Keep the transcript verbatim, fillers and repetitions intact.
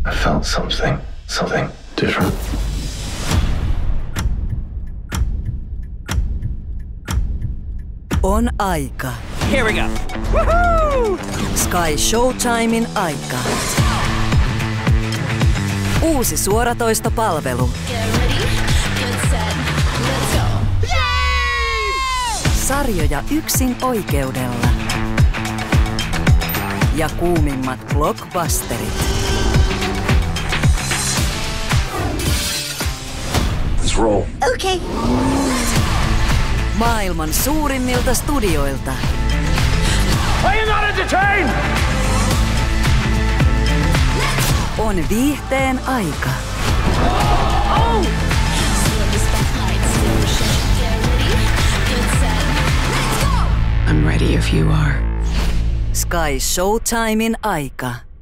I felt something, something different. On aika. Here we go. Woohoo! Sky Showtimein aika. Uusi suoratoistopalvelu. Sarjoja yksin oikeudella. Ja kuumimmat blockbusterit. Let's roll. Okay. Maailman suurimmilta studioilta. Are you not entertained? On viihteen aika. Oh! I'm ready if you are. Sky Showtimein aika.